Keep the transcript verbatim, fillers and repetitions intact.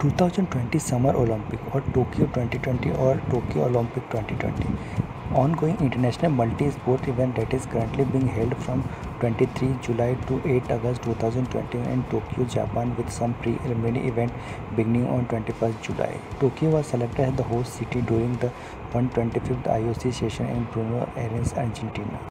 twenty twenty Summer Olympic or Tokyo twenty twenty or Tokyo Olympic twenty twenty, ongoing international multi-sport event that is currently being held from twenty-third July to eighth August twenty twenty in Tokyo, Japan, with some preliminary event beginning on twenty-first July. Tokyo was selected as the host city during the one hundred twenty-fifth I O C session in Buenos Aires, Argentina.